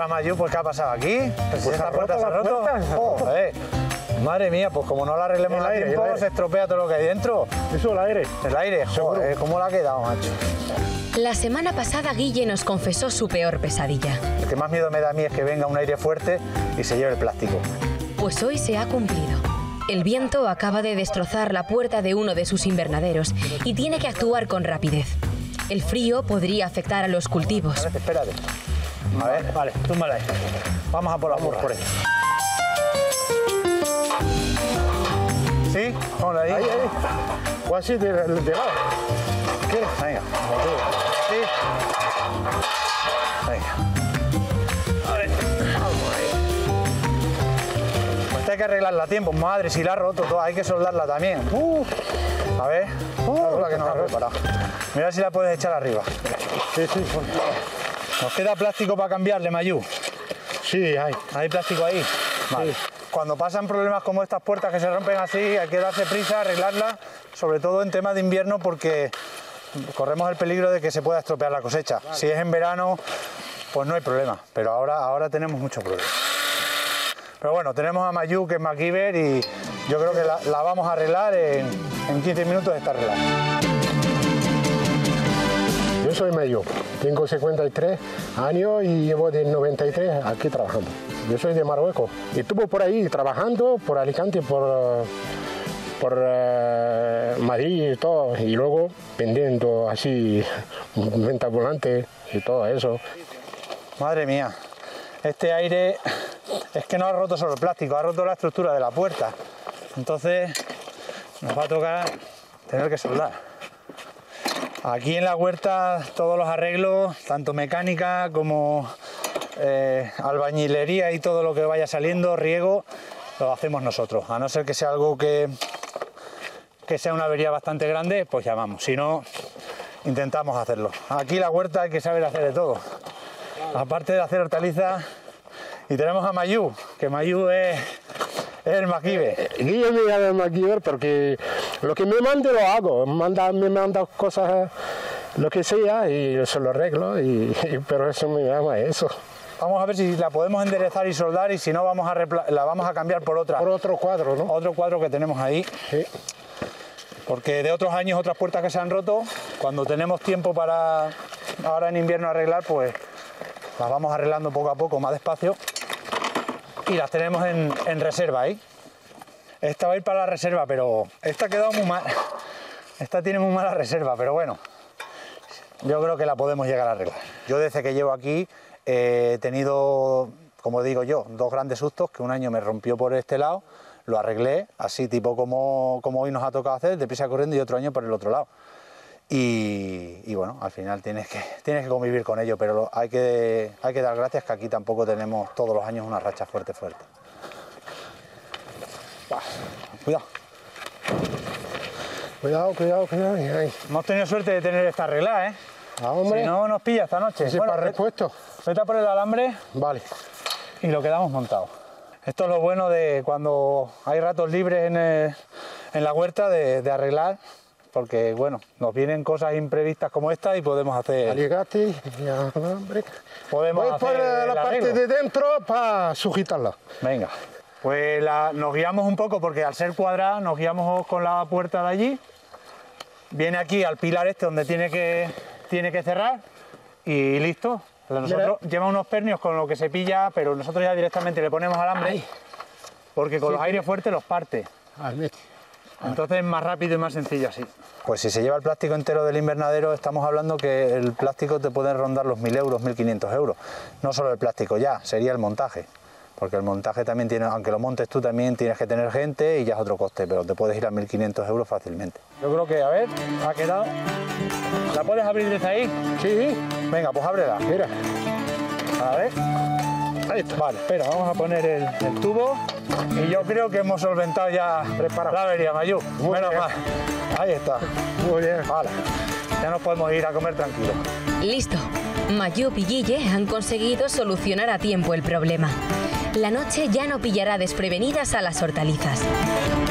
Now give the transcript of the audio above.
la Mayu, pues ¿qué ha pasado aquí? Pues si esta puerta se ha roto. Joder. Madre mía, pues como no la arreglemos a tiempo, se estropea todo lo que hay dentro. Eso, el aire. El aire, joder, ¿cómo le ha quedado, macho? La semana pasada Guille nos confesó su peor pesadilla. Lo que más miedo me da a mí es que venga un aire fuerte y se lleve el plástico. Pues hoy se ha cumplido. El viento acaba de destrozar la puerta de uno de sus invernaderos y tiene que actuar con rapidez. El frío podría afectar a los cultivos. Espérate. A ver, vale, túmbala ahí. Vamos a por la burra. ¿Sí? Vamos ahí. Ahí. O así de lado. ¿Quieres? Venga, como tú. Sí. Venga. A ver. Pues hay que arreglarla a tiempo. Madre, si la ha roto todo, hay que soldarla también. A ver. La que nos ha preparado. Mira si la puedes echar arriba. Sí. ¿Nos queda plástico para cambiarle, Mayu? Sí, hay. ¿Hay plástico ahí? Vale. Sí. Cuando pasan problemas como estas puertas que se rompen así, hay que darse prisa, arreglarlas, sobre todo en tema de invierno, porque corremos el peligro de que se pueda estropear la cosecha. Vale. Si es en verano, pues no hay problema, pero ahora tenemos muchos problemas. Pero bueno, tenemos a Mayu, que es MacGyver, y yo creo que la vamos a arreglar en 15 minutos, está arreglada. Yo soy Mayu, tengo 53 años y llevo de 93 aquí trabajando. Yo soy de Marruecos y estuve por ahí trabajando, por Alicante, por Madrid y todo, y luego vendiendo así venta volante y todo eso. Madre mía, este aire es que no ha roto solo el plástico, ha roto la estructura de la puerta. Entonces nos va a tocar tener que soldar. Aquí en la huerta todos los arreglos, tanto mecánica como albañilería y todo lo que vaya saliendo, riego, lo hacemos nosotros. A no ser que sea algo que sea una avería bastante grande, pues llamamos. Si no, intentamos hacerlo. Aquí la huerta hay que saber hacer de todo. Aparte de hacer hortalizas, y tenemos a Mayu, que Mayu es el MacGyver. Guille me llama MacGyver porque lo que me mande lo hago. Me manda cosas, lo que sea, y se lo arreglo, pero eso me llama eso. Vamos a ver si la podemos enderezar y soldar, y si no la vamos a cambiar por otra. Por otro cuadro, ¿no? Otro cuadro que tenemos ahí. Sí. Porque de otros años, otras puertas que se han roto, cuando tenemos tiempo para ahora en invierno arreglar, pues las vamos arreglando poco a poco, más despacio. Y las tenemos en reserva ahí. Esta va a ir para la reserva, pero esta ha quedado muy mal. Esta tiene muy mala reserva, pero bueno, yo creo que la podemos llegar a arreglar. Yo desde que llevo aquí he tenido, como digo yo, dos grandes sustos, que un año me rompió por este lado, lo arreglé, así tipo como hoy nos ha tocado hacer, deprisa corriendo, y otro año por el otro lado. Y bueno, al final tienes que convivir con ello, pero hay que dar gracias que aquí tampoco tenemos todos los años una racha fuerte. Cuidado. Cuidado. Ahí. Hemos tenido suerte de tener esta arreglada, ¿eh? Ah, hombre. Si no, nos pilla esta noche. Ese para repuesto. Vete a por el alambre. Vale. Y lo quedamos montado. Esto es lo bueno de cuando hay ratos libres en la huerta de arreglar, porque bueno, nos vienen cosas imprevistas como esta y podemos hacer... Aligate y alambre. Podemos hacer por la parte arreglo de dentro para sujetarla. Venga. Pues nos guiamos un poco, porque al ser cuadrada nos guiamos con la puerta de allí. Viene aquí al pilar este donde tiene que cerrar y listo. Nosotros lleva unos pernios con lo que se pilla, pero nosotros ya directamente le ponemos alambre, porque con los aires fuertes los parte. Entonces es más rápido y más sencillo así. Pues si se lleva el plástico entero del invernadero, estamos hablando que el plástico te puede rondar los 1.000 euros, 1.500 euros. No solo el plástico ya, sería el montaje. Porque el montaje también tiene, aunque lo montes tú, también tienes que tener gente y ya es otro coste, pero te puedes ir a 1.500 euros fácilmente. Yo creo que, a ver, ha quedado. ¿La puedes abrir desde ahí? Sí. Venga, pues ábrela. Mira. A ver. Ahí está. Vale, espera, vamos a poner el tubo. Y yo creo que hemos solventado ya la avería, Mayu. Menos mal. Ahí está. Muy bien. Vale. Ya nos podemos ir a comer tranquilos. Listo. Mayu y Guille han conseguido solucionar a tiempo el problema. La noche ya no pillará desprevenidas a las hortalizas.